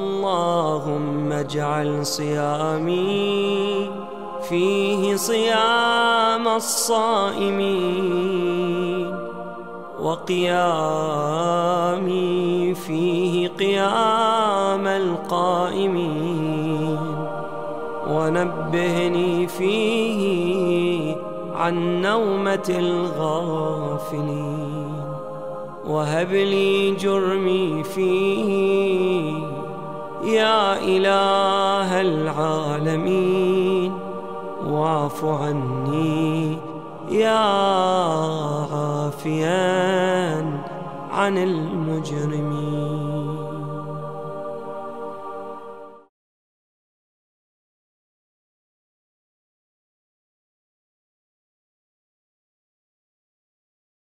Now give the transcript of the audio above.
اللهم اجعل صيامي فيه صيام الصائمين، وقيامي فيه قيام القائمين، ونبهني فيه عن نومة الغافلين، وهب لي جرمي فيه يا إله العالمين، واعف عني يا عافيا عن المجرمين.